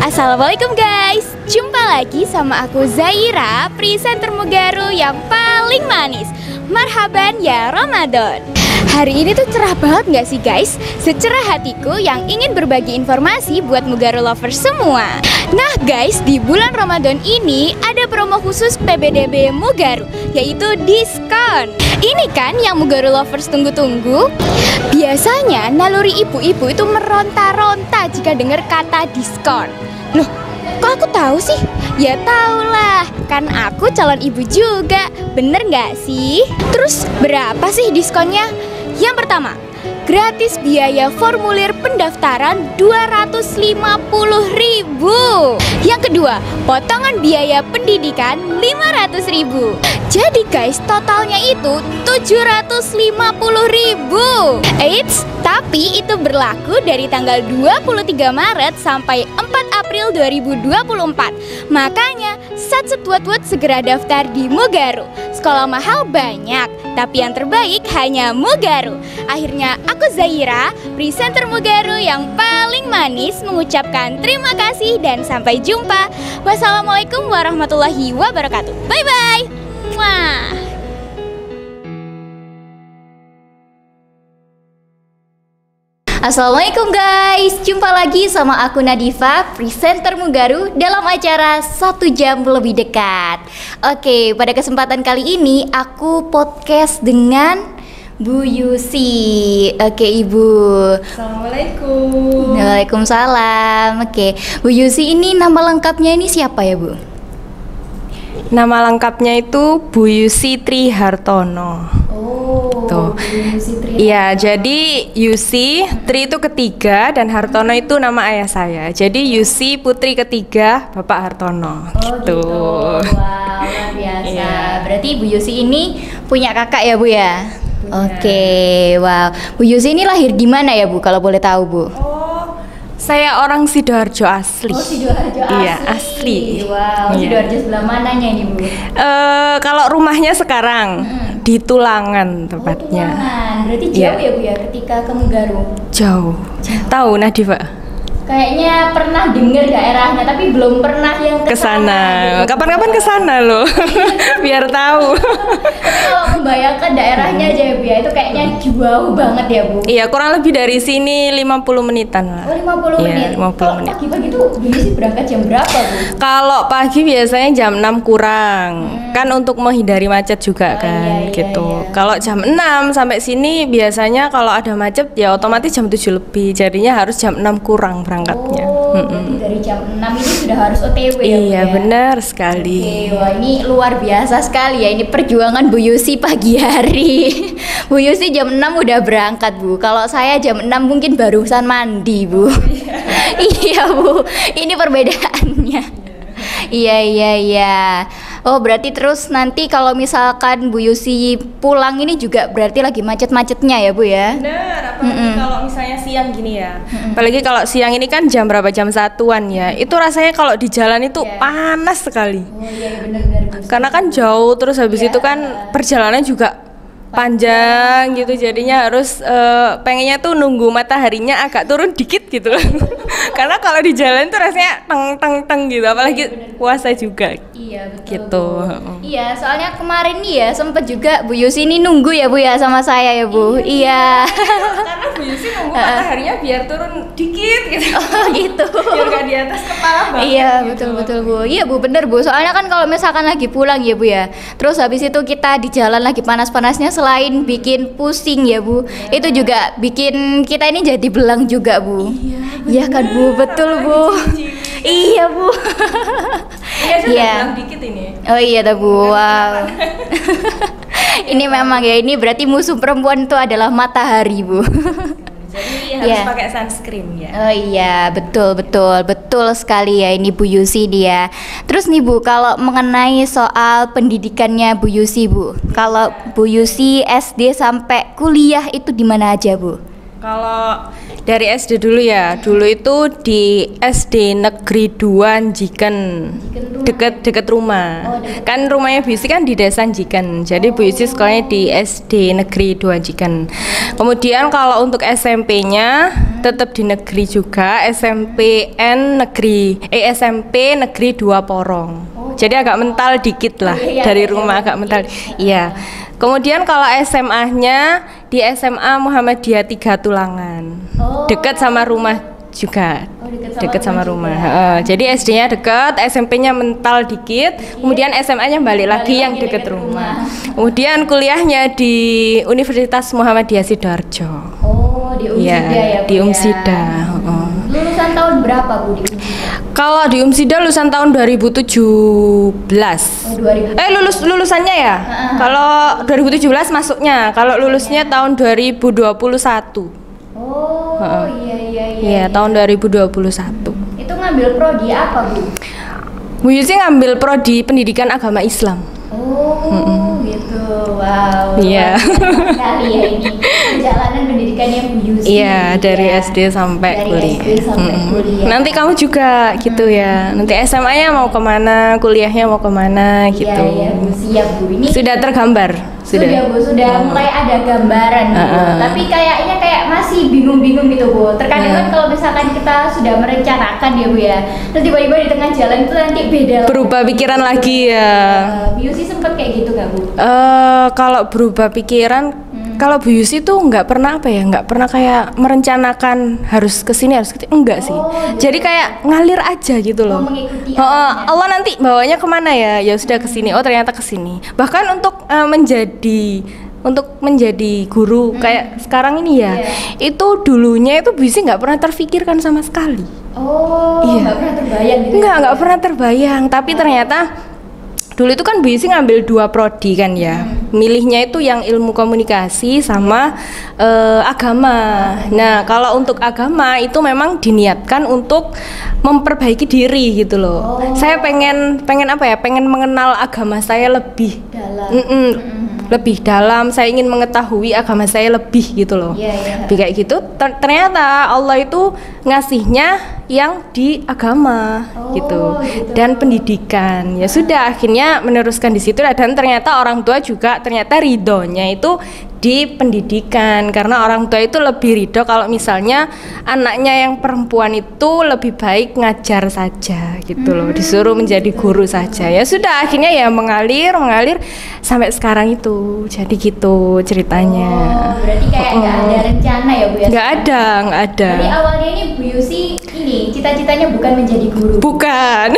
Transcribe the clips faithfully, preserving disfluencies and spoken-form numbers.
Assalamualaikum guys, jumpa lagi sama aku Zaira, presenter Mugaru yang paling manis. Marhaban ya Ramadan. Hari ini tuh cerah banget gak sih guys? Secerah hatiku yang ingin berbagi informasi buat Mugaru lovers semua. Nah guys, di bulan Ramadan ini ada promo khusus P B D B Mugaru, yaitu diskon. Ini kan yang Mugaru lovers tunggu-tunggu. Biasanya naluri ibu-ibu itu meronta-ronta jika dengar kata diskon. Loh, kok aku tahu sih? Ya tahulah, kan aku calon ibu juga. Bener nggak sih? Terus berapa sih diskonnya? Yang pertama, gratis biaya formulir pendaftaran dua ratus lima puluh ribu. Yang kedua, potongan biaya pendidikan lima ratus ribu. Jadi guys, totalnya itu tujuh ratus lima puluh ribu. Eits, tapi itu berlaku dari tanggal dua puluh tiga Maret sampai empat April dua ribu dua puluh empat. Makanya, sat-set buat-buat segera daftar di Mugaru. Sekolah mahal banyak, tapi yang terbaik hanya Mugaru. Akhirnya aku Zaira, presenter Mugaru yang paling manis, mengucapkan terima kasih dan sampai jumpa. Wassalamualaikum warahmatullahi wabarakatuh. Bye-bye. Mwah. Assalamualaikum guys, jumpa lagi sama aku Nadifa, presenter Mugaru dalam acara satu jam lebih dekat. Oke, pada kesempatan kali ini aku podcast dengan Bu Yusi. Oke Ibu. Assalamualaikum. Waalaikumsalam. Oke, Bu Yusi ini nama lengkapnya ini siapa ya Bu? Nama lengkapnya itu Bu Yusi Tri Hartono. Oh, tuh. Bu Yusi Tri. Iya, jadi Yusi Tri itu ketiga dan Hartono itu nama ayah saya. Jadi Yusi putri ketiga Bapak Hartono. Oh, gitu. gitu. Wow, luar biasa. Iya. Berarti Bu Yusi ini punya kakak ya Bu ya? Punya. Oke, wow. Bu Yusi ini lahir di mana ya Bu? Kalau boleh tahu Bu? Oh, saya orang Sidoarjo asli. Oh, Sidoarjo asli. Iya, asli. Wow, Iya. Sidoarjo sebelah mananya ini Bu? Eh, kalau rumahnya sekarang Hmm. di Tulangan tempatnya. Oh, Tulangan. Berarti jauh Iya. ya Bu ya ketika ke Mugaru? Jauh. Tahu Nadifa? Kayaknya pernah dengar daerahnya tapi belum pernah yang Ke sana. gitu. Kapan-kapan ke sana loh. Biar tahu. Tapi kalau membayangkan daerahnya aja ya Bu ya, itu kayaknya jauh banget ya Bu. Iya, kurang lebih dari sini lima puluh menitan lah. Oh, lima puluh Iya, menit. lima puluh Kalau menit. pagi-pagi tuh Bu Yusi berangkat jam berapa Bu? Kalau pagi biasanya jam enam kurang. Hmm. Kan untuk menghindari macet juga Oh, iya, kan iya, gitu. iya. Kalau jam enam sampai sini biasanya kalau ada macet ya otomatis jam tujuh lebih. Jadinya harus jam enam kurang berangkatnya. Oh, berarti dari jam enam ini sudah harus O T W ya Bu Iya, ya? benar sekali. Oke, wah ini luar biasa sekali ya. Ini perjuangan Bu Yusi pagi hari. Bu Yusi jam enam udah berangkat Bu. Kalau saya jam enam mungkin barusan mandi Bu. Iya Bu, ini perbedaannya. Iya iya iya. Oh berarti terus nanti kalau misalkan Bu Yusi pulang ini juga berarti lagi macet-macetnya ya Bu ya? Benar, apalagi Mm-mm. kalau misalnya siang gini ya. Apalagi kalau siang ini kan jam berapa? Jam satuan ya. Itu rasanya kalau di jalan itu Iya. panas sekali. Oh iya benar-benar Bu. Karena kan jauh, terus habis Iya. itu kan perjalanan juga panjang gitu, jadinya harus eh, pengennya tuh nunggu mataharinya agak turun dikit gitu. Karena kalau di jalan tuh rasanya teng teng teng gitu, apalagi puasa juga. Iya betul Gitu. Bu. Iya soalnya kemarin nih ya sempet juga Bu Yusi ini nunggu ya Bu ya sama saya ya Bu. Iya. Karena Bu Yusi nunggu mataharinya biar turun dikit gitu. Oh gitu. Biar gak di atas kepala banget. Iya gitu. betul betul Bu. Iya Bu bener Bu. Soalnya kan kalau misalkan lagi pulang ya Bu ya. Terus habis itu kita di jalan lagi panas-panasnya, selain bikin pusing ya Bu, itu juga bikin kita ini jadi belang juga Bu. Iya kan Bu, betul Bu. Iya Bu. Iya, saya Iya. bilang dikit ini. Oh iya dah Bu. Wow. Ini memang ya, ini berarti musuh perempuan itu adalah matahari Bu. Jadi harus Iya. pakai sunscreen ya. Oh iya, betul betul betul sekali ya ini Bu Yusi dia. Terus nih Bu, kalau mengenai soal pendidikannya Bu Yusi Bu, kalau Bu Yusi S D sampai kuliah itu di mana aja Bu? Kalau dari S D dulu ya, dulu itu di S D Negeri dua Njiken, deket deket rumah. Oh, deket. Kan rumahnya Bu Yusi kan di desa Njiken, jadi Bu Yusi sekolahnya di S D Negeri dua Njiken. Kemudian kalau untuk S M P-nya tetap di negeri juga, S M P N Negeri, eh S M P Negeri dua Porong. Jadi agak mental dikit lah, Oh, iya, dari iya, rumah iya, agak iya. mental. Iya. Kemudian kalau S M A-nya di S M A Muhammadiyah Tiga Tulangan, Oh. dekat sama rumah juga, Oh, dekat sama dekat sama rumah rumah. juga. Heeh, jadi S D-nya dekat, S M P-nya mental dikit, kemudian S M A-nya balik lagi Balik yang lagi dekat dekat rumah. rumah. Kemudian kuliahnya di Universitas Muhammadiyah Sidoarjo. Oh, di Umsida Iya, ya, Bu di ya? Umsida. heeh. Lulusan tahun berapa Bu di Umsida? Kalau di Umsida lulusan tahun dua ribu tujuh belas. Oh, dua ribu. Eh lulus lulusannya ya? Heeh. Kalau dua ribu tujuh belas masuknya, kalau lulusnya tahun dua ribu dua puluh satu. Oh, Heeh. iya iya iya. Iya, tahun dua ribu dua puluh satu. Itu ngambil prodi apa, Bu? Bu Yusi ngambil prodi Pendidikan Agama Islam. Oh, gitu. Wow. Iya. luar biasa sekali ya ini perjalanan pendidikannya Bu Yusi. Iya, dari ya. S D sampai Dari kuliah. S D sampai Mm-mm. kuliah. Nanti kamu juga gitu ya. Nanti S M A-nya mau kemana, kuliahnya mau kemana gitu. Iya, iya, Bu. Siap, Bu. Ini Sudah tergambar? sudah, Bu, sudah Hmm. mulai ada gambaran Bu. Uh-uh. Tapi kayaknya kayak masih bingung-bingung gitu, Bu. Terkadang Hmm. kan kalau misalkan kita sudah merencanakan ya, Bu ya. Terus tiba-tiba di tengah jalan itu nanti beda. Berubah pikiran lagi ya. Uh, Bu Yusi sempet kayak gitu nggak, Bu? Eh kalau berubah pikiran, kalau Bu Yusi tuh nggak pernah apa ya, nggak pernah kayak merencanakan harus kesini harus kesini, enggak sih. Oh, Jadi kayak ngalir aja gitu Oh, loh. mengikuti Oh, arahnya. Allah nanti bawanya kemana ya? Ya sudah kesini. Oh ternyata kesini. Bahkan untuk eh, menjadi untuk menjadi guru kayak sekarang ini ya, Iya. itu dulunya itu Bu Yusi nggak pernah terfikirkan sama sekali. Oh, Iya. nggak pernah terbayang gitu. Enggak, ya, Bu? enggak pernah terbayang. Tapi ternyata dulu itu kan Bu Yusi ngambil dua prodi kan ya. Milihnya itu yang ilmu komunikasi sama eh, agama. Nah, kalau untuk agama itu memang diniatkan untuk memperbaiki diri gitu loh. Oh. Saya pengen pengen apa ya? Pengen mengenal agama saya lebih Dalam. Mm-mm, lebih dalam. Saya ingin mengetahui agama saya lebih gitu loh. Iya, iya. Lebih kayak gitu. Ter- ternyata Allah itu ngasihnya yang di agama Oh, gitu. gitu. Dan pendidikan. Ya sudah akhirnya meneruskan di situ, dan ternyata orang tua juga ternyata ridhonya itu di pendidikan, karena orang tua itu lebih ridho kalau misalnya anaknya yang perempuan itu lebih baik ngajar saja gitu loh, disuruh menjadi guru saja. Ya sudah akhirnya ya mengalir mengalir sampai sekarang itu. Jadi gitu ceritanya. Oh, berarti kayak nggak Oh. ada rencana ya, Bu ya? Nggak ada, nggak ada. Jadi awalnya ini Bu Yusi ini cita-citanya bukan menjadi guru. Bukan.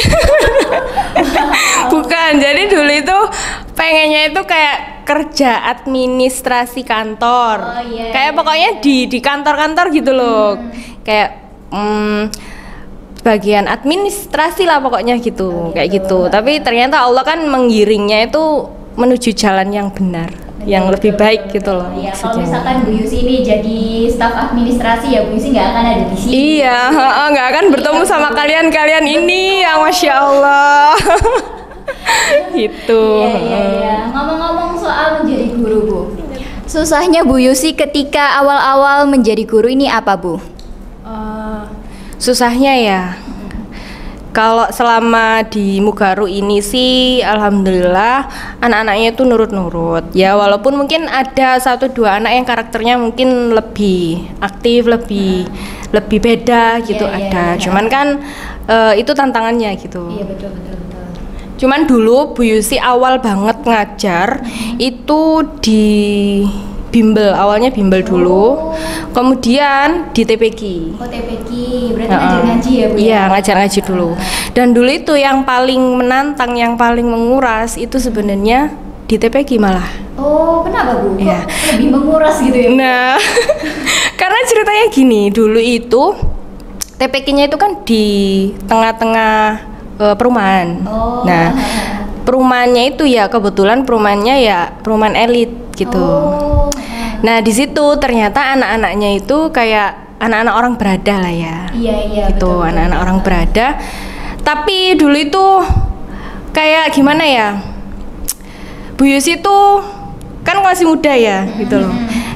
Bukan. Jadi dulu itu pengennya itu kayak kerja administrasi kantor. Oh, iya, Kayak iya, pokoknya di di kantor-kantor gitu loh. Kayak hmm, bagian administrasi lah pokoknya gitu. Oh, Kayak gitu. gitu. Tapi ternyata Allah kan menggiringnya itu menuju jalan yang benar, yang lebih baik gitu loh. Iya, kalau maksudnya. misalkan Bu Yusi ini jadi staf administrasi ya Bu Yusi nggak akan ada di sini. Iya, heeh, nggak akan bertemu sama kalian-kalian ini yang Masya Allah. Gitu. Iya, iya, iya. Ngomong-ngomong soal menjadi guru, Bu. Susahnya Bu Yusi ketika awal-awal menjadi guru ini apa, Bu? Eh, susahnya ya. Kalau selama di Mugaru ini sih alhamdulillah anak-anaknya itu nurut-nurut. Ya walaupun mungkin ada satu dua anak yang karakternya mungkin lebih aktif, lebih lebih beda gitu Iya, iya, ada. iya. Cuman kan eh, itu tantangannya gitu. Iya, betul betul betul. Cuman dulu Bu Yusi awal banget ngajar itu di bimbel, awalnya bimbel dulu, kemudian di T P Q. Oh, T P Q, berarti Heeh. ngajar ngaji ya, Bu? ya? Iya, ngajar ngaji dulu. Dan dulu itu yang paling menantang, yang paling menguras itu sebenarnya di T P Q malah. Oh, kenapa, Bu? Kok Iya. lebih menguras gitu ya? Bu? Nah, karena ceritanya gini, dulu itu T P Q-nya itu kan di tengah-tengah eh, perumahan. Oh. Nah, perumahannya itu ya kebetulan perumahannya ya perumahan elit gitu. Oh. Nah, di situ ternyata anak-anaknya itu kayak anak-anak orang berada lah ya. Iya, iya. Gitu, betul, betul. anak-anak orang berada. Tapi dulu itu kayak gimana ya? Bu Yusi tuh kan masih muda ya, gitu loh.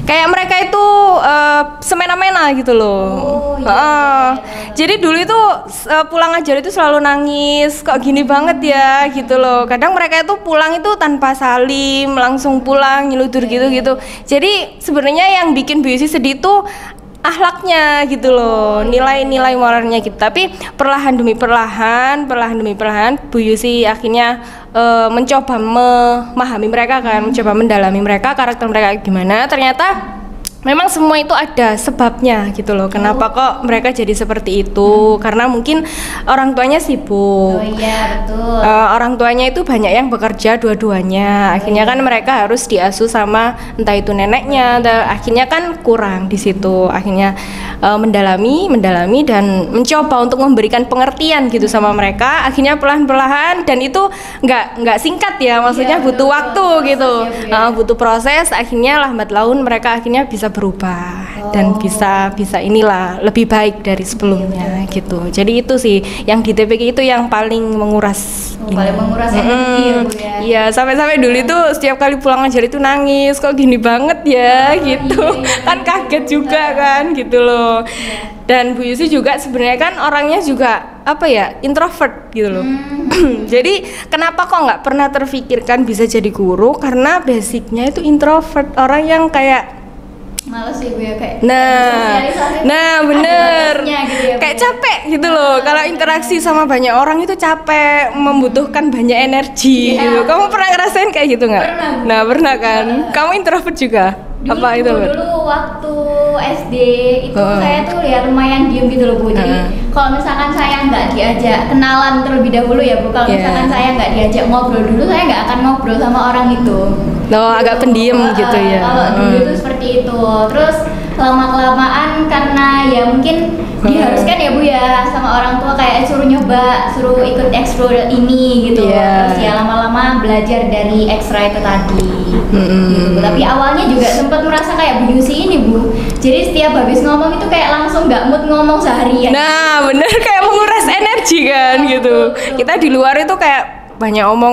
kayak mereka itu uh, semena-mena gitu loh. Oh, iya, Uh, iya, iya. jadi dulu itu uh, pulang ngajar itu selalu nangis, kok gini banget ya gitu loh. Kadang mereka itu pulang itu tanpa salim, langsung pulang nyeludur gitu-gitu. Jadi sebenarnya yang bikin Bu Yusi sedih tuh akhlaknya gitu loh, nilai-nilai moralnya gitu. Tapi perlahan demi perlahan, perlahan demi perlahan, Bu Yusi akhirnya uh, mencoba memahami mereka kan, mencoba mendalami mereka, karakter mereka gimana. Ternyata memang semua itu ada sebabnya gitu loh. Kenapa kok mereka jadi seperti itu? Karena mungkin orang tuanya sibuk. Oh iya, betul. Uh, orang tuanya itu banyak yang bekerja dua-duanya. Akhirnya kan mereka harus diasuh sama entah itu neneknya. Entah, akhirnya kan kurang di situ. Akhirnya uh, mendalami, mendalami dan mencoba untuk memberikan pengertian gitu sama mereka. Akhirnya pelan-pelan dan itu nggak nggak singkat ya. Maksudnya Iya, butuh betul, waktu proses gitu. ya, Bu, ya. Uh, butuh proses. Akhirnya lambat laun mereka akhirnya bisa berubah Oh. dan bisa bisa inilah lebih baik dari sebelumnya gitu. Jadi itu sih yang di T P K itu yang paling menguras. Oh, paling menguras energi ya, Bu, ya. Iya, sampai-sampai dulu itu setiap kali pulang ngajar itu nangis, kok gini banget ya gitu. iya, iya, Kan kaget juga kan gitu loh. Dan Bu Yusi juga sebenarnya kan orangnya juga apa ya, introvert gitu loh. Hmm. Jadi kenapa kok nggak pernah terfikirkan bisa jadi guru? Karena basicnya itu introvert, orang yang kayak Males sih Bu ya, kayak Nah, sosialisasi nah ada bener, batasnya gitu ya, Bu kayak ya. capek gitu loh. Kalau interaksi sama banyak orang itu capek, membutuhkan banyak energi Iya. gitu. Kamu pernah ngerasain kayak gitu nggak? Pernah, Bu. Nah pernah kan? Kamu introvert juga? Dulu, Apa itu? dulu, Bud? dulu waktu S D itu Heeh. saya tuh ya lumayan diem gitu loh Bu. Jadi Heeh. kalau misalkan saya nggak diajak kenalan terlebih dahulu ya Bu, kalau Yeah. misalkan saya nggak diajak ngobrol dulu, saya nggak akan ngobrol sama orang itu. Oh, agak pendiam Heeh, gitu ya. Kalau dulu Hmm. itu seperti itu. Terus lama kelamaan karena ya mungkin diharuskan ya Bu ya sama orang tua kayak suruh nyoba, suruh ikut ekskul ini gitu. Iya. Terus ya lama-lama belajar dari ekstra itu tadi. Mm-mm. Gitu. Tapi awalnya juga sempat merasa kayak Bu Yusi ini Bu. Jadi setiap habis ngomong itu kayak langsung nggak mood ngomong seharian. Nah bener, kayak menguras energi kan gitu. Kita di luar itu kayak banyak omong,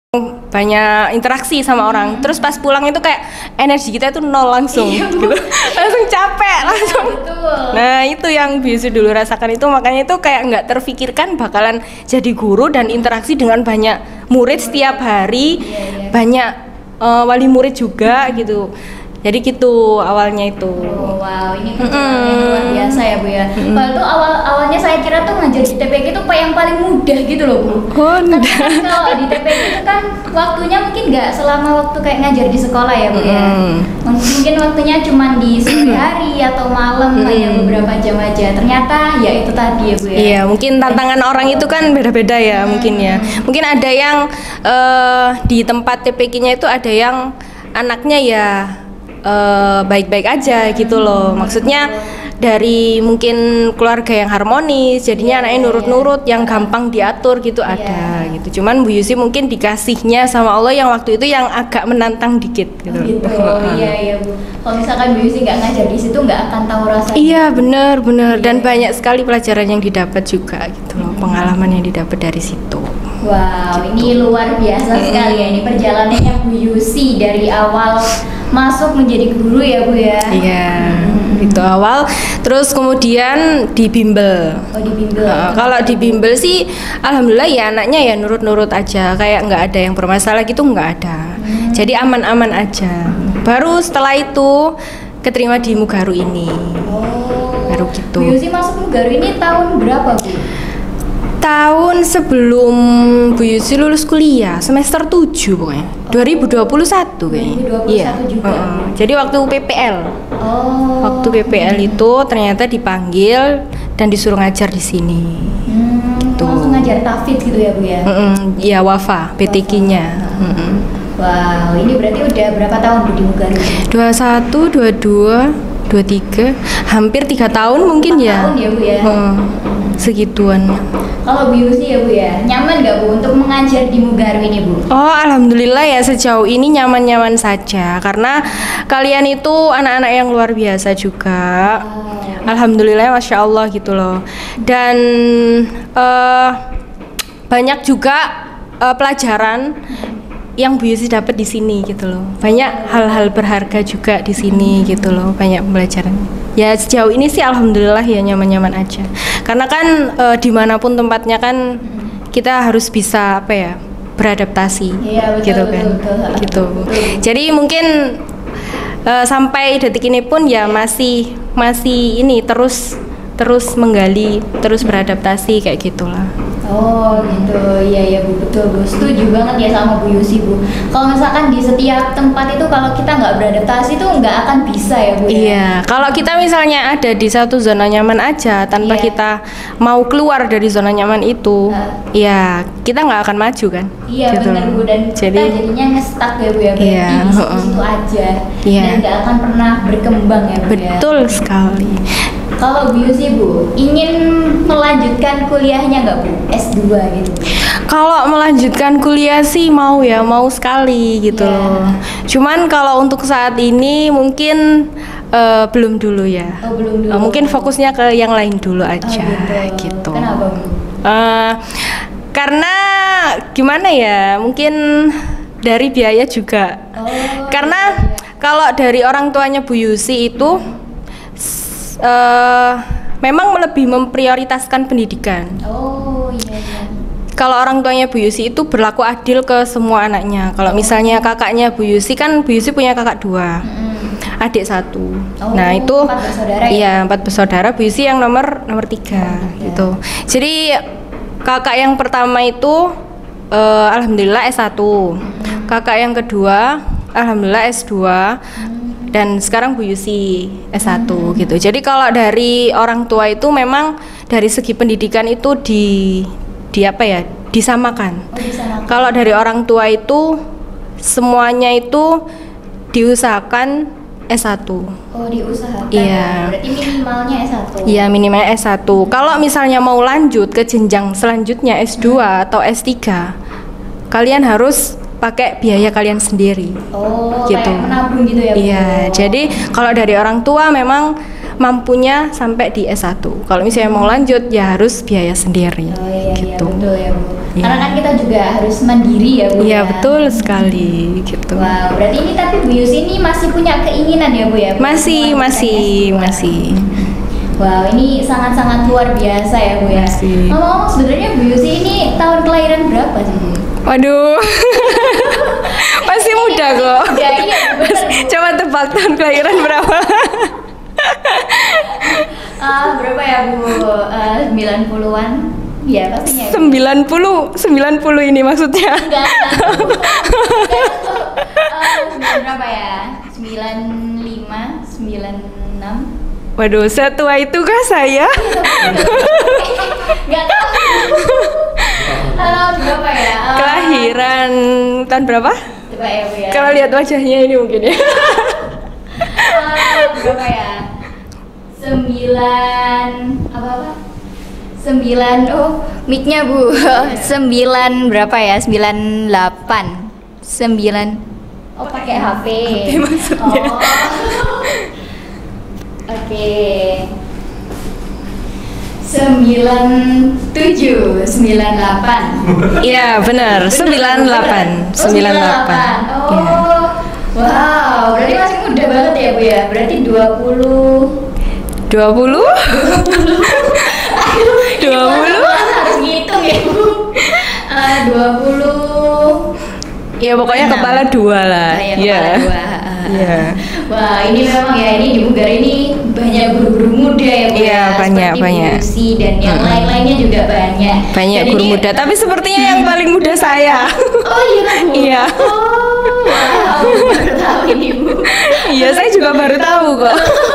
banyak interaksi sama orang, terus pas pulang itu kayak energi kita itu nol langsung Iya, Bu. gitu, langsung capek langsung. Betul. Nah itu yang bisa dulu rasakan itu, makanya itu kayak nggak terfikirkan bakalan jadi guru dan interaksi dengan banyak murid setiap hari, Iya, iya. banyak eh, wali murid juga gitu. Jadi gitu awalnya itu. Oh, wow, ini perjalanan yang luar biasa ya Bu ya. Kalau tuh awal awalnya saya kira tuh ngajar di T P K itu pak yang paling mudah gitu loh Bu. Oh, Tapi kan kalau di T P K itu kan waktunya mungkin nggak selama waktu kayak ngajar di sekolah ya Bu ya. Mm. Mungkin waktunya cuma di sore hari atau malam hanya beberapa jam aja. Ternyata ya itu tadi ya Bu ya. Iya, mungkin tantangan orang itu kan beda-beda ya, mungkin ya. Mungkin ada yang eh, di tempat T P K-nya itu ada yang anaknya ya eh, baik-baik aja gitu loh. Maksudnya dari mungkin keluarga yang harmonis, jadinya anaknya nurut-nurut, yang gampang diatur gitu ada gitu. Cuman Bu Yusi mungkin dikasihnya sama Allah yang waktu itu yang agak menantang dikit gitu. Gitu, iya iya Bu. Kalau misalkan Bu Yusi nggak ngajar di situ nggak akan tahu rasanya. Iya benar benar, dan banyak sekali pelajaran yang didapat juga gitu loh, pengalaman yang didapat dari situ. Wow, ini luar biasa sekali ya. Ini perjalanannya Bu Yusi dari awal masuk menjadi guru ya Bu ya. Iya, itu awal. Terus kemudian di bimbel. Oh, di bimbel. Nah, kalau di bimbel sih, alhamdulillah ya anaknya ya nurut-nurut aja, kayak nggak ada yang bermasalah gitu, nggak ada. Jadi aman-aman aja. Baru setelah itu keterima di Mugaru ini. Oh. Baru gitu. Bu Yusi masuk Mugaru ini tahun berapa Bu? Tahun sebelum Bu Yusi lulus kuliah, semester tujuh pokoknya. dua ribu dua puluh satu kayaknya. dua ribu dua puluh satu juga. Heeh. Jadi waktu P P L. Oh. Waktu P P L itu ternyata dipanggil dan disuruh ngajar di sini. Hmm, Gitu. langsung ngajar tahfidz gitu ya Bu ya. Mm-mm, ya Wafa, P T K-nya. Mm-mm. Wow, ini berarti udah berapa tahun Bu di Mugaru? dua puluh satu, dua puluh dua, dua puluh tiga, hampir tiga tahun mungkin Empat ya. tahun ya Bu ya. Heeh, segituan. Kalau Bu Yusi ya Bu ya, nyaman nggak Bu untuk mengajar di Mugaru ini Bu? Oh, alhamdulillah ya sejauh ini nyaman-nyaman saja karena kalian itu anak-anak yang luar biasa juga. Wow. Alhamdulillah, masya Allah gitu loh. Dan eh, banyak juga eh, pelajaran yang Bu Yusi dapat di sini gitu loh. Banyak hal-hal berharga juga di sini gitu loh. Banyak pembelajaran. Ya sejauh ini sih alhamdulillah ya nyaman-nyaman aja. Karena kan e, dimanapun tempatnya kan kita harus bisa apa ya beradaptasi, Iya, betul, gitu betul, kan, betul, betul. gitu. Betul. Jadi mungkin e, sampai detik ini pun ya masih masih ini terus terus menggali, terus beradaptasi kayak gitulah. Oh gitu, iya iya Bu, betul Bu, setuju banget ya sama Bu Yusi Bu. Kalau misalkan di setiap tempat itu kalau kita nggak beradaptasi tuh nggak akan bisa ya Bu. Iya, kalau kita misalnya ada di satu zona nyaman aja tanpa Iya. kita mau keluar dari zona nyaman itu, Uh. ya kita nggak akan maju kan? Iya Gitu benar loh. Bu, dan Jadi kita jadinya nge-stuck ya Bu ya, berarti Iya, di heeh. situ aja Iya. dan nggak akan pernah berkembang ya Bu ya. betul sekali. Kalau Bu Yusi Bu, ingin melanjutkan kuliahnya nggak Bu? S dua gitu. Kalau melanjutkan kuliah sih mau ya, mau sekali gitu Iya. loh. Cuman kalau untuk saat ini mungkin eh, belum dulu ya. Oh belum dulu. Eh, mungkin fokusnya ke yang lain dulu Oh, aja gitu. gitu. Kenapa Bu? Eh, karena gimana ya, mungkin dari biaya juga. Oh, Karena iya. kalau dari orang tuanya Bu Yusi itu s- eh, memang lebih memprioritaskan pendidikan. Oh iya iya. Kalau orang tuanya Bu Yusi itu berlaku adil ke semua anaknya. Kalau misalnya kakaknya Bu Yusi kan Bu Yusi punya kakak dua, Mm-mm. adik satu. Oh, Nah itu empat bersaudara ya? iya empat bersaudara. Bu Yusi yang nomor nomor tiga Nomor tiga. gitu. Jadi kakak yang pertama itu eh, alhamdulillah S satu. Kakak yang kedua alhamdulillah S dua. Dan sekarang Bu Yusi S satu gitu. Jadi kalau dari orang tua itu memang dari segi pendidikan itu di di apa ya? Disamakan. Oh bisa makan. Kalau dari orang tua itu semuanya itu diusahakan S satu. Oh diusahakan. Iya. Berarti minimalnya S satu. Iya, minimalnya S satu. Kalau misalnya mau lanjut ke jenjang selanjutnya S dua atau S tiga, kalian harus pakai biaya kalian sendiri. Oh Gitu. kayak menabung gitu ya Bu? Iya, jadi kalau dari orang tua memang mampunya sampai di S satu. Kalau misalnya mau lanjut ya harus biaya sendiri. Oh iya, iya gitu. betul ya Bu. Iya. Karena kan kita juga harus mandiri ya Bu. Iya, ya? betul sekali gitu. Wow, berarti ini tapi Bu Yusi ini masih punya keinginan ya Bu ya? Bu? Masih, Melanjutkan masih, S dua. masih. Wow, ini sangat-sangat luar biasa ya Bu ya. Masih. Ngomong-ngomong sebenarnya Bu Yusi ini tahun kelahiran berapa sih Bu? Waduh. Masih muda kok. Muda, iya, bener, Bu. Coba tebak tahun kelahiran berapa? Ah, berapa ya Bu? Ah, sembilan puluhan? Ya pastinya. ya, Bu. sembilan puluh, sembilan puluh ini maksudnya. Enggak, enggak. Ah, sembilan berapa ya? sembilan lima, sembilan enam. Waduh, setua itu kah saya? Enggak tahu. Tahun berapa ya? Ah, Kelahiran tahun berapa? Coba ya Bu ya. Kalau lihat wajahnya ini mungkin ya. Ah, berapa ya? Sembilan apa apa? Sembilan oh mic-nya Bu. Sembilan berapa ya? Sembilan delapan. Sembilan. Oh pakai H P. H P maksudnya. Oh. Oke. Sembilan tujuh, sembilan delapan. Iya, benar. sembilan delapan, sembilan delapan. Oh. Iya. Wow, berarti masih muda banget ya Bu ya. Berarti dua puluh. dua puluh? dua puluh? Harus ngitung ya Bu. Eh, dua puluh. Ya pokoknya Enam. kepala dua lah. Nah, ya, Iya. kepala dua. Iya. Wah, ini memang ya ini di Bugar ini banyak guru-guru muda ya Bu. Iya, ya. banyak, Seperti Bu banyak. Yusi dan yang Mm-mm. lain-lainnya juga banyak. Banyak Dan guru ini- muda, tapi sepertinya yang paling muda saya. Oh iya Bu. Iya. Oh, wow, baru tahu ini Bu. Iya, saya juga baru tahu kok.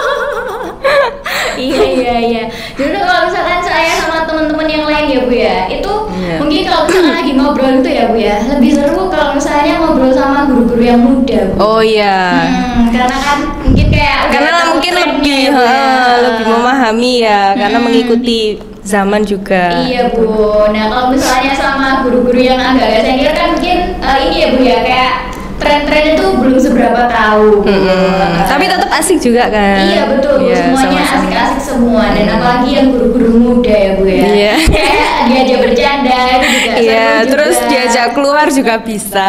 Iya iya iya. Justru kalau misalkan saya sama teman-teman yang lain ya Bu ya, itu Iya. mungkin kalau misalkan lagi ngobrol itu ya Bu ya, lebih seru kalau misalnya ngobrol sama guru-guru yang muda Bu. Oh iya. Hmm, karena kan mungkin kayak udah Karena tahu mungkin trennya lebih ya, Bu, ya. ha, lebih memahami ya, karena Hmm. mengikuti zaman juga. Iya Bu. Nah kalau misalnya sama guru-guru yang agak-agak senior kan mungkin eh, ini ya Bu ya kayak tren-tren itu belum seberapa tahu. Bu. Mm-mm. Eh, Tapi tetap asik juga kan. Iya betul, Bu. Iya, Semuanya sama-sama. asik-asik semua dan apalagi yang guru-guru muda ya Bu ya. Iya. Kayak diajak bercanda itu juga Iya, seru terus juga. diajak keluar juga bisa.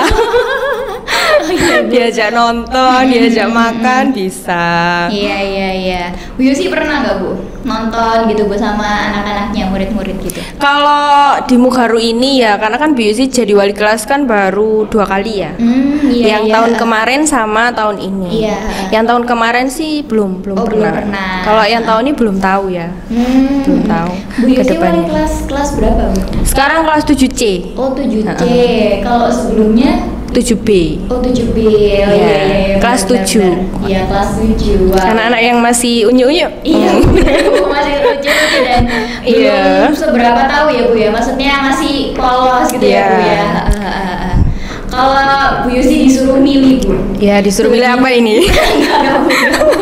Diajak nonton, diajak makan bisa. Iya iya iya. Bu Yusi pernah nggak Bu nonton gitu Bu sama anak-anaknya, murid-murid gitu? Kalau di Mugharu ini ya, karena kan B U C jadi wali kelas kan baru dua kali ya. Hmm, iya, yang iya. tahun kemarin sama tahun ini. Iya. Yang tahun kemarin sih belum belum Oh, belum pernah. pernah. Kalau yang tahun ini belum tahu ya. Hmm. Belum tahu Bu Yusi kedepannya. wali kelas kelas berapa Bu? Sekarang kelas tujuh C, Oh tujuh C. Kalau sebelumnya tujuh B. oh tujuh B. Oh iya iya. iya Kelas benar, tujuh. benar. Iya kelas tujuh. Wow. Anak-anak yang masih unyu-unyu. Iya, Hmm. Bu, masih lucu-lucu dan Iya. belum seberapa tahu ya Bu ya. Maksudnya masih polos gitu ya Iya. Bu ya. Ah, ah, ah. Kalau Bu Yusi disuruh milih Bu. Ya disuruh milih apa ini? Enggak, enggak, Bu.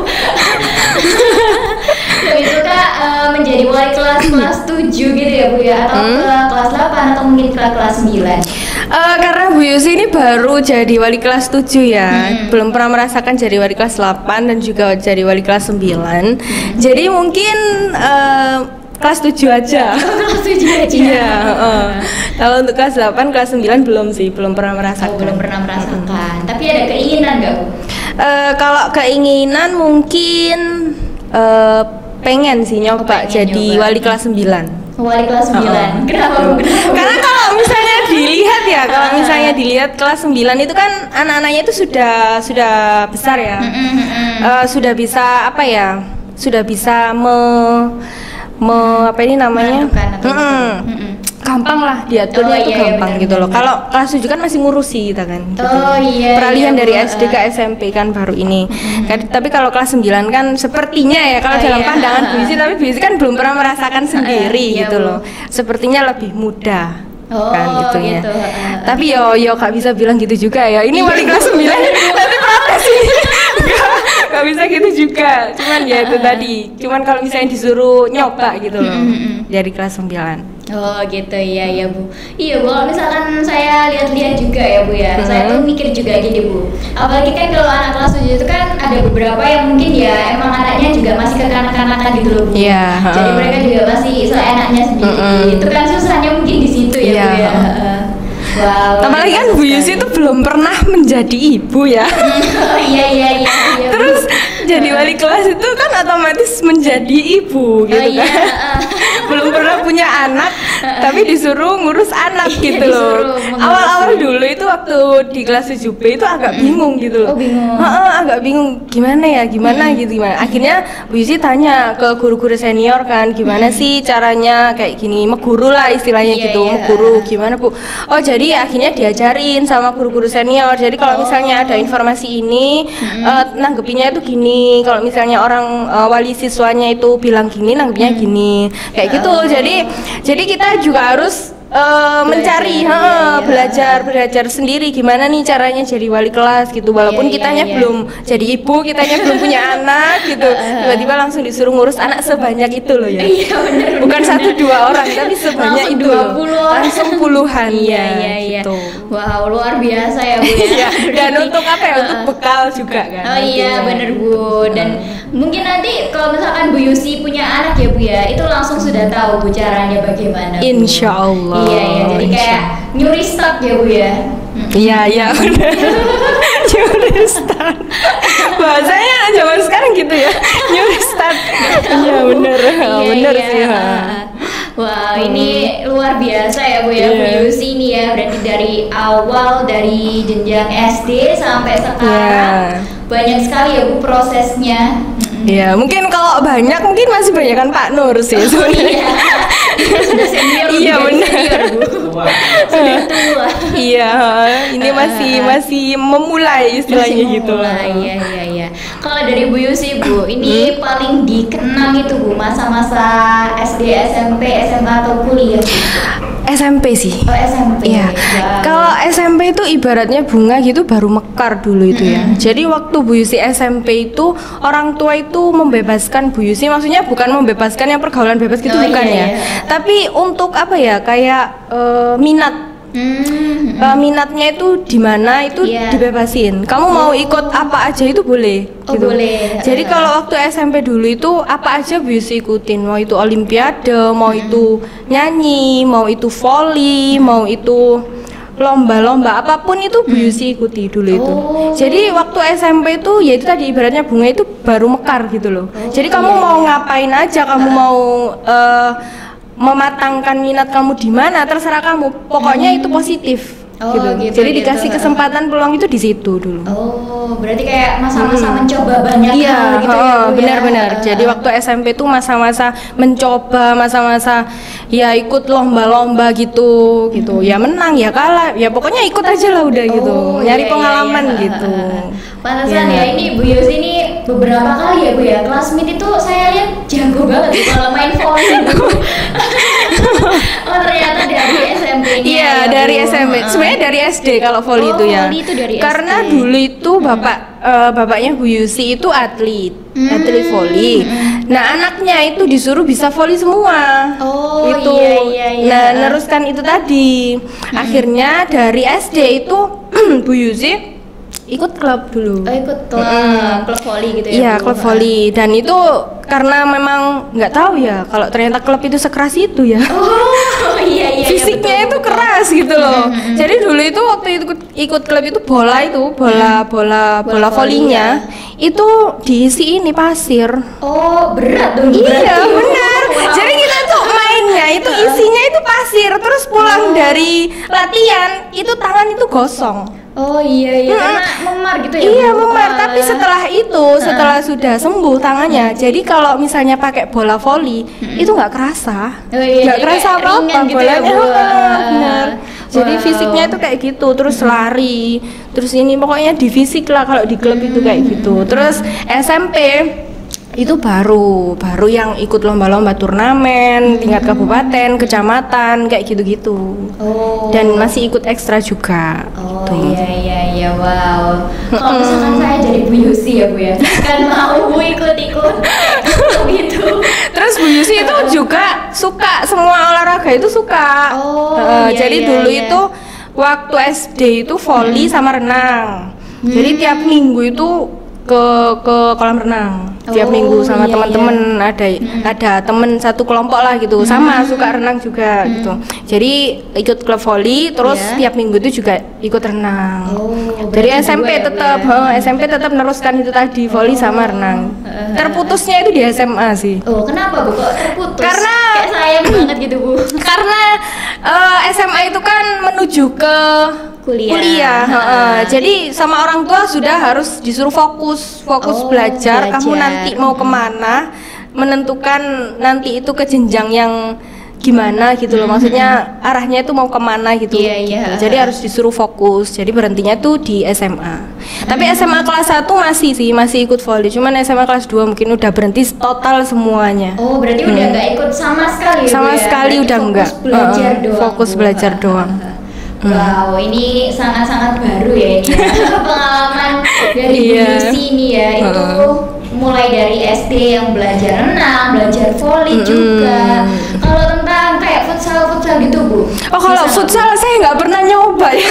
Lebih suka eh, menjadi wali kelas kelas tujuh gitu ya Bu ya, atau Hmm. ke kelas delapan atau mungkin ke kelas sembilan. Eh, karena Bu Yusi ini baru jadi wali kelas tujuh ya, Hmm. belum pernah merasakan jadi wali kelas delapan dan juga jadi wali kelas sembilan. Jadi mungkin eh, kelas tujuh aja. Kelas tujuh aja. Iya, heeh. Kalau untuk kelas delapan, kelas sembilan belum sih, belum pernah Oh, merasakan. belum pernah merasakan. Tapi ada keinginan nggak Bu? Eh, kalau keinginan mungkin eh, pengen sih nyoba pengen jadi nyoba. wali kelas sembilan. Wali kelas sembilan. Oh. Kenapa Bu? Kenapa? Karena kalau misalnya dilihat ya, kalau misalnya dilihat kelas sembilan itu kan anak-anaknya itu sudah sudah besar ya. Mm, mm, mm. Eh, sudah bisa apa ya? Sudah bisa me, me apa ini namanya? Menentukan atau Mm-mm. gitu. Mm, mm. Gampang lah Oh, diaturnya itu iya, iya, gampang benar, gitu loh. benar. Kalau kelas tujuh kan masih ngurusi kita kan. gitu. Oh, iya, Peralihan iya, dari Bu. S D ke S M P kan baru ini. Kan- Tapi kalau kelas sembilan kan sepertinya ya kalau Oh, dalam iya. pandangan Bu Yusi, tapi Bu Yusi kan belum pernah merasakan sendiri Iya, gitu Bu. loh. Sepertinya lebih mudah. Oh, kan gitunya. gitu, heeh. Tapi yo yo gak bisa bilang gitu juga ya. Ini wali kelas sembilan tapi protes ini. Gak, gak bisa gitu juga. Cuman ya itu tadi. Cuman kalau misalnya disuruh nyoba gitu loh. Mm-mm. Dari kelas sembilan. Oh gitu ya ya Bu. Iya Bu, kalau misalkan saya lihat-lihat juga ya Bu ya, Hmm. saya tuh mikir juga gini Bu. Apalagi kan kalau anak kelas tujuh itu kan ada beberapa yang mungkin ya emang anaknya juga masih kekanak-kanakan gitu loh Bu. Iya, Jadi heeh. mereka juga masih seenaknya sendiri. Mm-mm. Itu kan susahnya mungkin di situ ya Iya, Bu ya. heeh. Heeh. Wow. Apalagi kan Bu Yusi itu belum pernah menjadi ibu ya. Oh iya iya iya. iya Bu. Terus jadi wali kelas itu kan otomatis menjadi ibu gitu Oh, iya, kan. heeh. Belum pernah punya anak tapi disuruh ngurus anak Iya, gitu loh. disuruh mengurus. Awal-awal dulu itu waktu di kelas tujuh B itu agak bingung gitu loh. Oh, bingung. Heeh, agak bingung gimana ya, gimana gitu gimana. Akhirnya Bu Yusi tanya ke guru-guru senior kan, gimana sih caranya kayak gini, meguru lah istilahnya Iya, gitu, iya. meguru gimana Bu. Oh, jadi akhirnya diajarin sama guru-guru senior. Jadi kalau misalnya ada informasi ini eh, nanggepinnya itu gini. Kalau misalnya orang eh, wali siswanya itu bilang gini, nanggepinnya gini. Kayak gitu. Jadi jadi kita juga harus eh, mencari, iya, heeh, iya. belajar belajar sendiri gimana nih caranya jadi wali kelas gitu. Walaupun Iya, iya, kitanya iya. belum jadi ibu, kitanya belum punya anak gitu. Tiba-tiba langsung disuruh ngurus anak sebanyak itu loh ya. Iya benar. Bukan satu dua orang tapi sebanyak Langsung itu dua loh. puluh orang. Langsung puluhan Iya ya, iya iya. gitu. Wow luar biasa ya Bu Iya, ya. dan Berarti- untuk apa ya? Untuk Heeh. bekal juga kan. Oh iya nantinya. bener Bu. Dan mungkin nanti kalau misalkan Bu Yusi punya anak ya Bu ya, itu langsung sudah tahu Bu caranya bagaimana. Bu. Insya Allah. Iya iya. Jadi Insya kayak nyuri start ya Bu ya. Mm. Iya, iya benar. Nyuri start. Bahasanya zaman sekarang gitu ya. Nyuri start. Iya benar. Iya, Benar iya. sih. ha. Wah ini luar biasa ya Bu ya, Bu Iya. Yusi ini ya, berarti dari awal dari jenjang S D sampai sekarang Iya. banyak sekali ya Bu prosesnya. Mm-mm. Iya, mungkin kalau banyak mungkin masih banyak kan Pak Nur sih sebenarnya. Iya. Sudah senior lebih Iya, dari benar. senior Bu. Sudah tua. Iya, ini masih masih memulai istilahnya Masih gitu. memulai, Iya iya iya. Kalau dari Bu Yusi Bu, ini paling dikenang itu Bu masa-masa S D, S M P, S M A atau kuliah Bu? S M P sih. Oh S M P. Iya. Wow. Kalau S M P itu ibaratnya bunga gitu baru mekar dulu itu ya. Jadi waktu Bu Yusi S M P itu orang tua itu membebaskan Bu Yusi, maksudnya bukan membebaskan yang pergaulan bebas gitu Oh, bukan iya, ya. iya. Tapi untuk apa ya? Kayak eh, minat Hmm. Uh, minatnya itu di mana itu yeah. dibebasin. Kamu mau ikut apa aja itu boleh. Oh, gitu. boleh. Jadi uh. kalau waktu S M P dulu itu apa aja bisa ikutin. Mau itu olimpiade, mau hmm. itu nyanyi, mau itu volley, mau itu lomba-lomba apapun itu Bu Yusi ikuti dulu itu. Oh. Jadi waktu S M P itu ya itu tadi ibaratnya bunga itu baru mekar gitu loh. Oh, jadi kamu iya, mau iya. ngapain aja, kamu uh. mau uh, mematangkan minat kamu di mana terserah kamu. Pokoknya hmm. itu positif. Oh, gitu. gitu, Jadi gitu. dikasih kesempatan peluang itu di situ dulu. Oh, berarti kayak masa-masa hmm. mencoba banyak iya, hal gitu oh, ya. Benar-benar. Ya. Jadi waktu S M P itu masa-masa mencoba, masa-masa ya ikut lomba-lomba gitu, gitu. Hmm. Ya menang, ya kalah, ya pokoknya ikut aja lah udah oh, gitu. Nyari iya, pengalaman iya, iya. gitu. Pantesan ya. ya ini Bu Yusi ini beberapa kali ya Bu ya. Classmate itu saya lihat jago banget gitu kalau main volley gitu. Oh, ternyata dari S M P-nya. Iya, ya, dari S M P. Uh. Sebenarnya dari S D kalau volley oh, itu ya. Volley itu dari Karena S D. dulu itu bapak hmm. uh, bapaknya Bu Yusi itu atlet, hmm. atlet volley. Hmm. Nah, anaknya itu disuruh bisa volley semua. Oh, itu. iya iya iya. Nah, neruskan itu tadi. Hmm. Akhirnya dari S D itu Bu Yusi ikut klub dulu. Oh, ikut klub, mm. klub volley gitu ya. Iya, klub volley. Dan itu karena memang nggak tahu ya kalau ternyata klub itu sekeras itu ya. Oh, iya iya. Fisiknya iya, betul, itu keras betul. gitu loh. Mm-hmm. Jadi dulu itu waktu ikut ikut klub itu bola itu, bola bola bola, bola volleynya ya. Itu diisi ini pasir. Oh, berat dong. Iya, benar. Wow. Jadi kita tuh mainnya itu isinya itu pasir, terus pulang oh. dari latihan itu tangan itu gosong. Oh iya iya, hmm. karena memar gitu ya. Iya memar, tapi setelah itu, setelah hmm. sudah sembuh tangannya, hmm. jadi kalau misalnya pakai bola voli, hmm. itu nggak kerasa, oh, iya, nggak kerasa apa-apa gitu bolanya. Ya, oh, benar. Jadi wow. fisiknya itu kayak gitu, terus hmm. lari, terus ini pokoknya di fisik lah kalau di klub hmm. itu kayak gitu. Terus S M P itu baru baru yang ikut lomba-lomba turnamen tingkat kabupaten, kecamatan kayak gitu-gitu. Oh. Dan masih ikut ekstra juga. Oh gitu. iya iya iya wow. Kalau misalkan saya jadi Bu Yusi ya Bu ya, kan mau Bu ikut-ikut gitu. Terus Bu Yusi itu juga suka semua olahraga itu suka. Oh. Uh, iya, jadi iya, dulu iya. itu waktu S D itu volley hmm. sama renang. Hmm. Jadi tiap minggu itu ke ke kolam renang tiap oh, minggu sama iya, teman-teman iya. ada hmm. ada temen satu kelompok lah gitu hmm. sama suka renang juga hmm. gitu. Jadi ikut klub volley terus yeah. tiap minggu itu juga ikut renang. Oh, dari S M P ya, tetap ya? S M P tetap meneruskan itu tadi volley oh. sama renang. Uh, Terputusnya itu di S M A sih. Oh, kenapa Bu kok terputus? Karena kayak sayang banget gitu Bu. Karena uh, S M A itu kan menuju ke kuliah, kuliah. Uh, jadi sama orang tua sudah harus disuruh fokus fokus oh, belajar. belajar kamu nanti mau kemana, menentukan nanti itu ke jenjang yang gimana gitu loh, maksudnya arahnya itu mau kemana gitu, yeah, yeah. gitu. Jadi harus disuruh fokus, jadi berhentinya tuh di S M A. Tapi S M A kelas satu masih sih, masih ikut volley, cuman S M A kelas dua mungkin udah berhenti total semuanya. Oh berarti hmm. udah nggak ikut sama sekali sama ya, sekali udah enggak, belajar uh, doang, fokus Bu. belajar doang. Wow, ini sangat-sangat baru ya ini ya. Pengalaman dari Bu Yusi ini ya, itu uh. mulai dari S D yang belajar renang, belajar volley mm-hmm. juga. Kalau tentang kayak futsal-futsal gitu Bu? Oh kalau bisa futsal gak? Saya nggak pernah nyoba ya.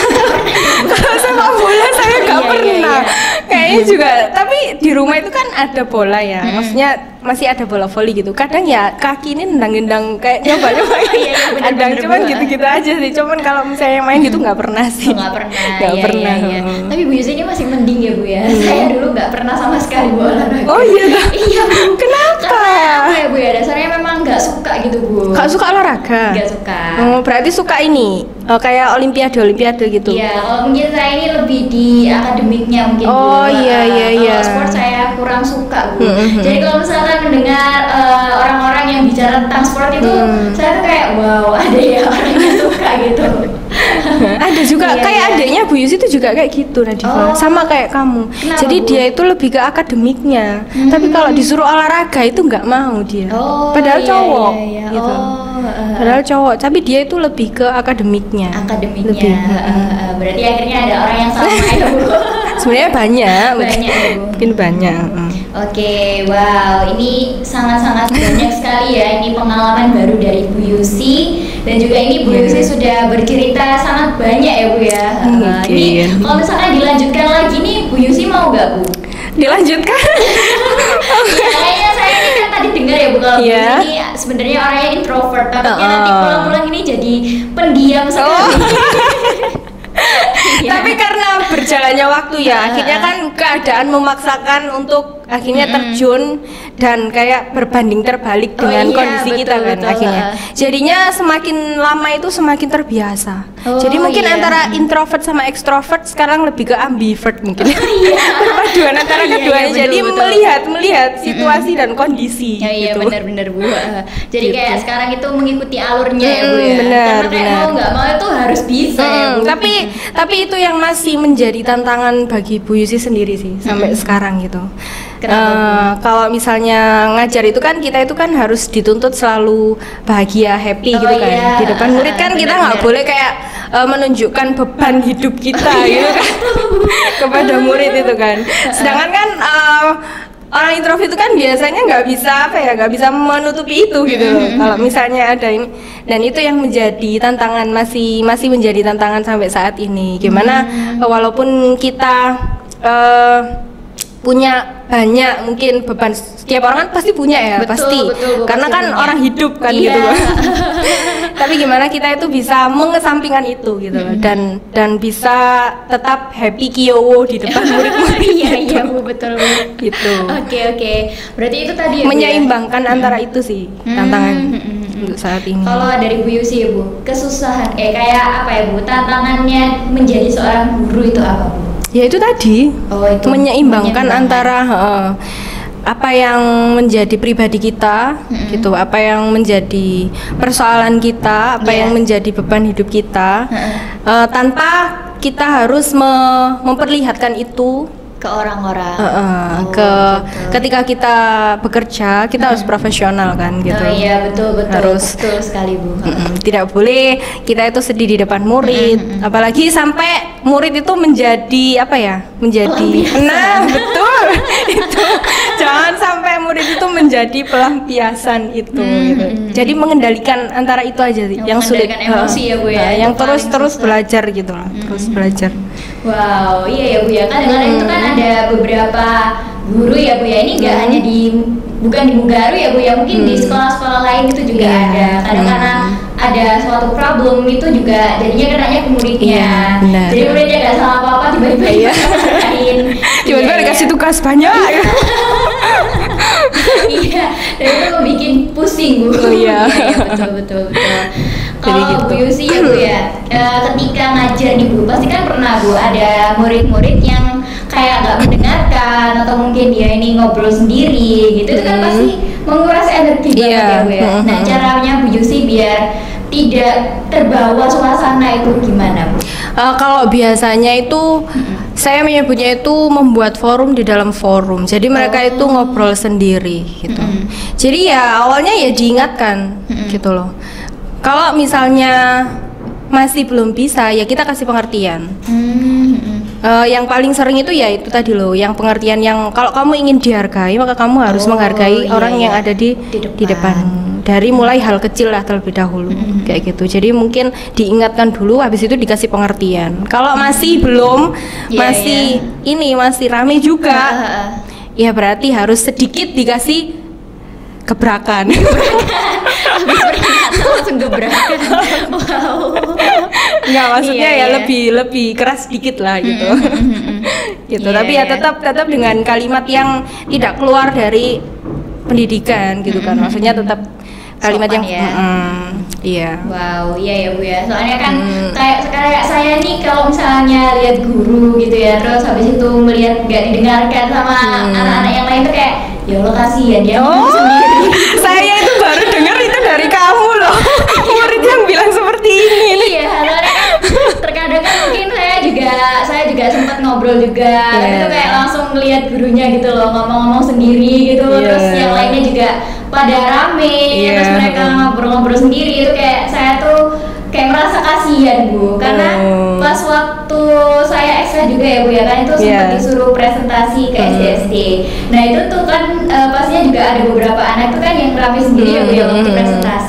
Kalau sepak bola saya nggak iya, pernah. Iya, iya. Kayaknya juga, tapi di rumah itu kan ada bola ya, hmm. maksudnya masih ada bola voli gitu. Kadang ya kaki ini nendang-nendang kayak nyoba-nyoba. Iya, kadang cuman gitu-gitu aja sih. Cuman kalau misalnya main gitu nggak pernah sih. Nggak pernah. Nggak iya, pernah. Iya, iya. Tapi Bu Yusi ini masih mending ya Bu ya. Hmm. Saya dulu nggak pernah sama sekali bola. Oh iya. Iya Bu. Kenapa? Karena apa ya Bu ya? Dasarnya memang nggak suka gitu Bu. Nggak suka olahraga? Nggak suka. Oh, berarti suka ini oh, kayak olimpiade olimpiade gitu. Iya. Kalau mungkin saya ini lebih di akademiknya mungkin. Oh Bu. iya iya iya. Kalau sport saya kurang suka Bu. Hmm. Jadi kalau misalkan mendengar uh, orang-orang yang bicara tentang sport itu, hmm. saya tuh kayak wow ada ya orang yang suka gitu. Ada juga iya, kayak iya. adiknya Bu Yusi itu juga kayak gitu Nadifa, oh. sama kayak kamu. Kenapa, jadi Bu? Dia itu lebih ke akademiknya, hmm. tapi kalau disuruh olahraga itu nggak mau dia. Oh, padahal iya, cowok, iya, iya. gitu. Oh, uh, padahal cowok, tapi dia itu lebih ke akademiknya. Akademiknya. Lebih, uh, uh, berarti akhirnya ada orang yang sama ya Bu. Sebenarnya banyak, banyak ya Bu. Mungkin banyak. Hmm. Oke, okay, wow, ini sangat-sangat banyak sekali ya ini pengalaman baru dari Bu Yusi Dan juga ini Bu Yusi sudah bercerita sangat banyak ya Bu ya. Uh, ini kalau misalkan dilanjutkan lagi nih Bu Yusi mau nggak Bu? Dilanjutkan? Ya, kayaknya saya ini kan tadi dengar ya Bu kalau yeah. Bu ini sebenarnya orangnya introvert, takutnya uh, nanti pulang-pulang ini jadi pendiam sekali. Oh. Ya. Tapi karena berjalannya waktu ya, uh, akhirnya kan keadaan memaksakan untuk akhirnya terjun dan kayak berbanding terbalik dengan oh, iya, kondisi betul, kita kan betul, akhirnya. Uh. Jadinya semakin lama itu semakin terbiasa. Oh, Jadi mungkin iya. antara introvert sama extrovert sekarang lebih ke ambivert mungkin. Oh, iya. Perpaduan antara keduanya. Iya, iya, Jadi betul, melihat betul. melihat situasi mm-hmm. dan kondisi. Ya, iya gitu. benar-benar Bu. Uh, jadi gitu. Kayak sekarang itu mengikuti alurnya mm, ya Bu ya. Benar, Karena kayak benar. mau nggak mau itu harus bisa mm, ya Bu. Tapi tapi itu yang masih menjadi tantangan bagi Bu Yusi sendiri sih sampai mm-hmm. sekarang gitu. Uh, kalau misalnya ngajar itu kan kita itu kan harus dituntut selalu bahagia, happy oh, gitu kan. Iya. Di depan murid kan kita nggak boleh kayak uh, menunjukkan beban hidup kita gitu kan kepada murid itu kan. Sedangkan kan uh, orang introvert itu kan biasanya nggak bisa apa ya, nggak bisa menutupi itu gitu. Mm-hmm. Kalau misalnya ada ini, dan itu yang menjadi tantangan masih masih menjadi tantangan sampai saat ini. Gimana mm-hmm. walaupun kita uh, punya banyak mungkin beban, setiap orang kan pasti punya ya, betul, pasti betul, karena kan punya. Orang hidup kan iya. gitu tapi gimana kita itu bisa mengesampingkan itu gitu loh, dan dan bisa tetap happy kiyowo di depan murid-murid iya gitu. Iya Bu, betul Bu gitu. Oke oke, berarti itu tadi ya, menyeimbangkan ya? Antara itu sih tantangan hmm. untuk saat ini. Kalau dari Bu Yusi ya Bu, kesusahan eh kayak apa ya Bu, tantangannya menjadi seorang guru itu apa Bu? Ya itu tadi oh, itu. menyeimbangkan antara uh, apa yang menjadi pribadi kita mm-hmm. gitu, apa yang menjadi persoalan kita, apa yeah. yang menjadi beban hidup kita, mm-hmm. uh, tanpa kita harus me- memperlihatkan itu ke orang-orang. Uh, uh, oh, ke betul. Ketika kita bekerja kita hmm. harus profesional kan gitu. Oh iya betul betul. Harus betul sekali Bu. Uh, tidak boleh kita itu sedih di depan murid, hmm, hmm. apalagi sampai murid itu menjadi apa ya? Menjadi nah betul itu. Jangan sampai murid itu menjadi pelampiasan itu hmm, gitu. Hmm. Jadi mengendalikan antara itu aja sih yang, yang sulit. Emosi ya Bu ya. Uh, yang terus terus belajar gitu lah, hmm. terus belajar. Wow, iya ya Bu ya. Kadang-kadang hmm. itu kan ada beberapa guru ya Bu ya, ini nggak hmm. hanya di bukan di Mugaru ya Bu ya, mungkin hmm. di sekolah-sekolah lain itu juga yeah. ada. Kadang-kadang hmm. ada suatu problem itu juga jadinya kenanya ke muridnya. Yeah, jadi muridnya nggak salah apa-apa tiba-tiba yeah. lain. Tiba-tiba yeah, dikasih tugas banyak. Iya, dan itu bikin pusing Bu. Oh, iya. Ya, betul betul betul. Kalau gitu. Bu Yusi ya Bu ya, e, ketika ngajar nih Bu, pasti kan pernah Bu ada murid-murid yang kayak nggak mendengarkan atau mungkin dia ini ngobrol sendiri gitu, itu kan hmm. pasti menguras energi banget yeah. ya Bu ya. Nah caranya Bu Yusi biar tidak terbawa suasana itu gimana Bu? Uh, kalau biasanya itu hmm. saya menyebutnya itu membuat forum di dalam forum. Jadi mereka oh. itu ngobrol sendiri gitu. Hmm. Jadi ya awalnya ya diingatkan hmm. gitu loh. Kalau misalnya masih belum bisa, ya kita kasih pengertian. Mm-hmm. Uh, yang paling sering itu ya itu tadi loh, yang pengertian yang kalau kamu ingin dihargai, maka kamu harus oh, menghargai iya, orang iya. yang ada di di depan. di depan. Dari mulai hal kecil lah terlebih dahulu, mm-hmm. kayak gitu. Jadi mungkin diingatkan dulu, habis itu dikasih pengertian. Kalau masih belum, yeah, masih yeah. ini masih rame juga, uh-huh. ya berarti harus sedikit dikasih gebrakan. Langsung gebrakan. Wow. Enggak, maksudnya iya, ya iya. lebih lebih keras sedikit lah gitu. Mm-hmm. gitu. Yeah, Tapi ya tetap tetap dengan kalimat yang tidak keluar dari pendidikan gitu kan. Maksudnya tetap kalimat sopan yang ya. mm, iya. Wow, iya ya Bu ya. Soalnya kan mm. kayak kayak saya nih kalau misalnya lihat guru gitu ya, terus habis itu melihat nggak didengarkan sama mm. anak-anak yang lain tuh kayak ya Allah kasihan dia oh, sendiri. Saya itu baru dengar itu dari kamu loh. Murid yang bilang seperti ini. Iya, soalnya kan terkadang kan mungkin saya juga saya juga sempat ngobrol juga, yeah. itu kayak langsung melihat gurunya gitu loh ngomong-ngomong sendiri gitu, yeah. terus yang lainnya juga pada rame, yeah. terus mereka ngobrol-ngobrol sendiri, itu kayak saya tuh kayak merasa kasihan Bu, karena oh. pas waktu saya ekstra juga ya Bu ya kan itu sempat yeah. disuruh presentasi ke S D S D. Nah itu tuh kan uh, pastinya juga ada beberapa anak tuh kan yang rame sendiri ya Bu ya waktu presentasi.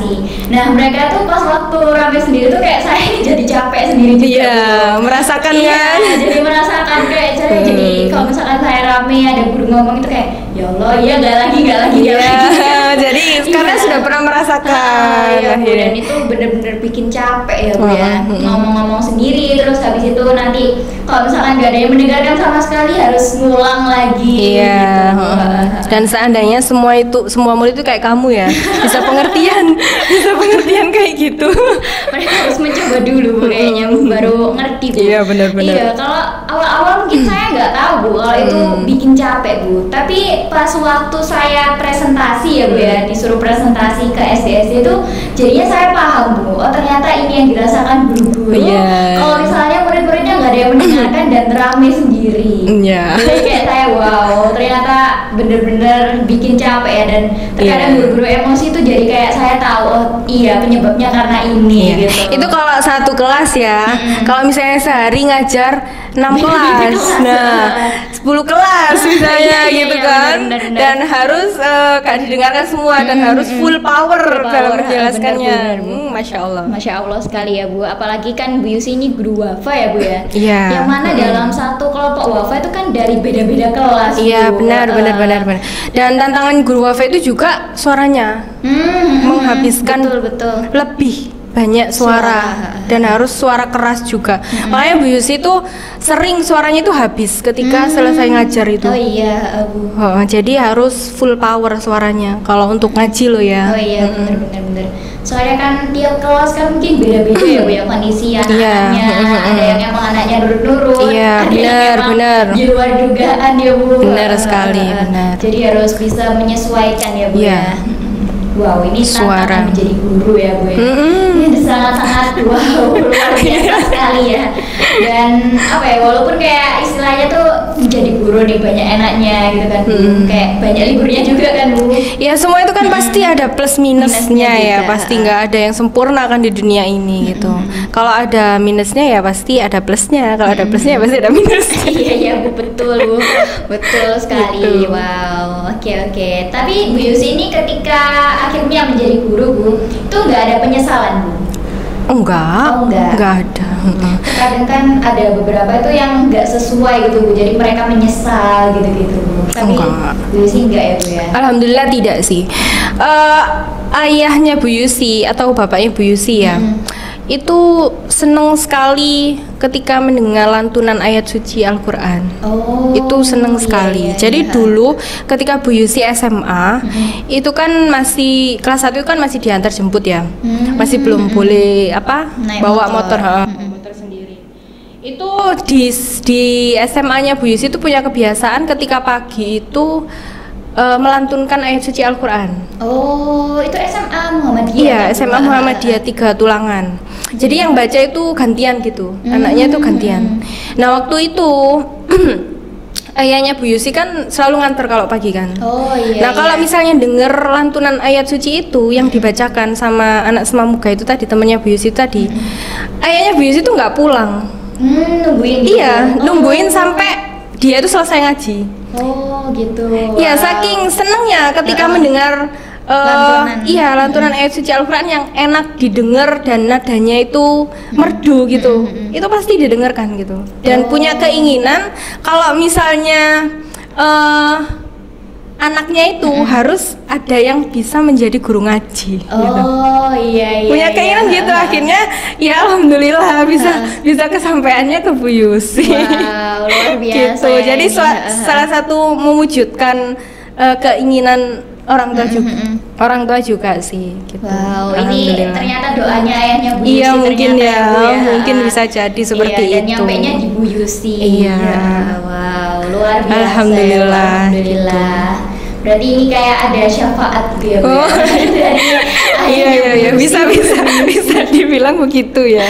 Nah mereka tuh pas waktu rame sendiri tuh kayak saya ini jadi capek sendiri juga. Iya, merasakan Iya, kan? jadi merasakan kayak jadi, Hmm. jadi kalau misalkan saya rame ada guru ngomong itu kayak ya Allah iya nggak lagi nggak lagi nggak Iya, lagi. jadi karena Iya. sudah pernah merasakan. Ah, iya Bu, akhirnya. dan itu bener-bener bikin capek ya Bu ya. Hmm, hmm. Ngomong-ngomong sendiri terus habis itu nanti kalau misalkan nggak ada yang mendengarkan sama sekali harus ngulang lagi. Iya, gitu. heeh. Dan seandainya semua itu semua murid itu kayak kamu ya, bisa pengertian, bisa pengertian kayak gitu. Mereka harus mencoba dulu Bu, kayaknya baru ngerti Bu. Iya, benar-benar. Iya, kalau awal-awal mungkin saya nggak tahu Bu kalau itu Hmm. bikin capek Bu. Tapi pas waktu saya presentasi ya Bu ya, disuruh presentasi ke S D S D itu jadinya saya paham Bu. Oh ternyata ini yang dirasakan guru-guru. Iya. Kalau misalnya murid-muridnya nggak ada yang mendengarkan dan rame sendiri. Iya. Jadi kayak saya wow, ternyata bener-bener bikin capek ya, dan terkadang Iya. guru-guru emosi itu jadi kayak saya tahu oh iya penyebabnya karena ini Iya. gitu. Itu kalau satu kelas ya. Mm-mm. Kalau misalnya sehari ngajar enam kelas, kelas. nah sepuluh kelas misalnya Iya, iya, gitu iya, kan, benar, benar, dan harus eh, kan didengarkan semua dan Mm-mm, harus full power Full dalam power, menjelaskannya. benar, benar, Bu. Hmm, Masya Allah. Masya Allah sekali ya Bu, apalagi kan Bu Yusi ini guru wafa ya Bu ya. Iya. Yang mana Mm-mm. dalam satu kelompok wafa itu kan dari beda-beda kelas. Iya Bu. benar Eh, benar benar benar. Dan tantangan guru wafa itu juga suaranya hmm, menghabiskan betul betul. lebih banyak suara, Suara. dan harus suara keras juga. Makanya Bu Yusi itu sering suaranya itu habis ketika Hmm. selesai ngajar itu. Oh iya Bu. Oh, jadi harus full power suaranya kalau untuk ngaji lo ya. Oh iya bener bener bener. Soalnya kan tiap kelas kan mungkin beda-beda ya Bu ya kondisi anak-anaknya. Iya. Ada yang emang anaknya nurut-nurut. Iya, ada bener, yang emang bener. di luar dugaan ya Bu. Bener Eh, sekali, eh, bener. Jadi harus bisa menyesuaikan ya Bu Iya. ya. Wow, ini Suara. tantangan menjadi guru ya Bu ya. Mm-mm. Ini sangat-sangat wow, luar biasa sekali ya. Dan apa ya, walaupun kayak istilahnya tuh menjadi guru nih banyak enaknya gitu kan Bu. Mm. Kayak banyak liburnya juga kan Bu. Ya semua itu kan pasti ada plus minusnya Minusnya ya, juga. pasti nggak ada yang sempurna kan di dunia ini gitu. Kalau ada minusnya ya pasti ada plusnya, kalau ada plusnya ya pasti ada minusnya. Iya iya Bu, betul Bu, betul sekali. Gitu. Wow, oke oke. Tapi Bu Yusi ini ketika akhirnya menjadi guru Bu, itu nggak ada penyesalan Bu? Enggak, Oh, enggak. ada. Mm-mm. Kadang kan ada beberapa itu yang nggak sesuai gitu Bu, jadi mereka menyesal gitu-gitu Bu. Tapi Enggak. Bu Yusi enggak ya Bu ya? Alhamdulillah tidak sih. Eh, ayahnya Bu Yusi atau bapaknya Bu Yusi ya, Mm. itu seneng sekali ketika mendengar lantunan ayat suci Al-Quran. Oh. Itu seneng iya, sekali. iya, Jadi iya. dulu ketika Bu Yusi S M A, itu kan masih kelas satu kan masih diantar jemput ya, Hmm. masih belum boleh apa Naik bawa motor. motor, ha. Mm-mm. motor sendiri. Itu di di S M A-nya Bu Yusi itu punya kebiasaan ketika pagi itu eh, melantunkan ayat suci Al-Quran. Oh, itu S M A Muhammadiyah. Iya, kan, S M A Bu? Muhammadiyah tiga tulangan. Jadi yang baca itu gantian gitu, Hmm. anaknya itu gantian. Nah waktu itu ayahnya Bu Yusi kan selalu nganter kalau pagi kan. Oh iya. Nah kalau iya. misalnya denger lantunan ayat suci itu yang dibacakan sama anak Semamuga itu tadi, temennya Bu Yusi tadi, ayahnya Bu Yusi itu nggak pulang. Hmm, nungguin gitu. Iya, Oh. nungguin sampai dia itu selesai ngaji. Oh gitu. Iya, Wow. saking senengnya ketika Heeh. mendengar eh, Lantunan. iya lantunan ayat suci Al-Quran yang enak didengar dan nadanya itu merdu gitu. Itu pasti didengarkan gitu. Dan Oh. punya keinginan kalau misalnya eh, anaknya itu harus ada yang bisa menjadi guru ngaji gitu. Oh iya iya. Punya iya. keinginan gitu, akhirnya ya alhamdulillah bisa bisa kesampaiannya ke Bu Yusi. Wow, luar biasa. Gitu. ya Jadi ini. sua- salah satu mewujudkan eh, keinginan orang tua juga, orang tua juga sih. Gitu. Wow, ini Alhamdulillah. ternyata doanya ayahnya Bu Iya, Yusi mungkin ternyata ya, Bu mungkin bisa jadi seperti iya, dan itu. nyampainya di Bu Yusi. Iya. Wow, luar biasa. Alhamdulillah, Alhamdulillah. Berarti ini kayak ada syafaat gitu ya Bu. Oh. ya? Dari Iya ayahnya iya Bu iya, Yusi. bisa bisa bisa dibilang begitu ya.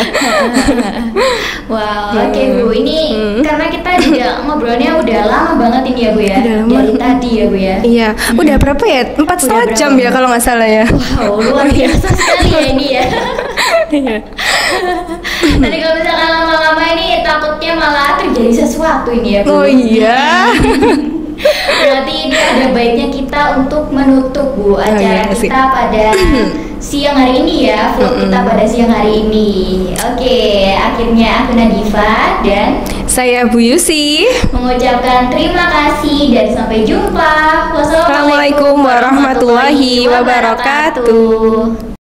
Wow, oke Bu. Ini Hmm. karena kita juga ngobrolnya udah lama banget ini ya Bu ya. Udah lama. Dari tadi ya Bu ya. Iya, udah berapa ya? Empat setengah berapa? jam ya kalau nggak salah ya. Wow, luar biasa sekali ya ini ya. Iya. Nanti kalau misalkan lama-lama ini takutnya malah terjadi sesuatu ini ya Bu. Oh iya. Berarti ini ada baiknya kita untuk menutup Bu acara iya, kita pada siang hari ini ya, vlog kita pada siang hari ini. Oke, akhirnya aku Nadifa dan saya Bu Yusi mengucapkan terima kasih dan sampai jumpa. Wassalamualaikum Assalamualaikum warahmatullahi wabarakatuh.